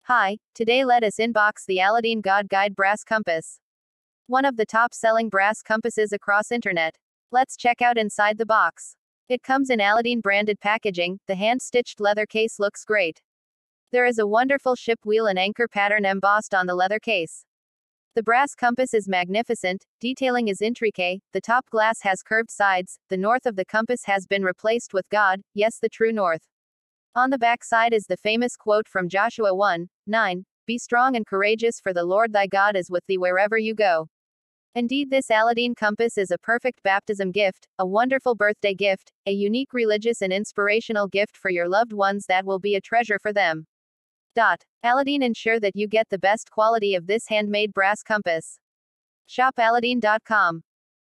Hi, today let us unbox the Aladean God Guide Brass Compass. One of the top-selling brass compasses across internet. Let's check out inside the box. It comes in Aladean branded packaging, the hand-stitched leather case looks great. There is a wonderful ship wheel and anchor pattern embossed on the leather case. The brass compass is magnificent, detailing is intricate, the top glass has curved sides, the north of the compass has been replaced with God, yes, the true north. On the back side is the famous quote from Joshua 1:9, "Be strong and courageous, for the Lord thy God is with thee wherever you go." Indeed, this Aladean compass is a perfect baptism gift, a wonderful birthday gift, a unique religious and inspirational gift for your loved ones that will be a treasure for them. Aladean, ensure that you get the best quality of this handmade brass compass. Shop Aladean.com.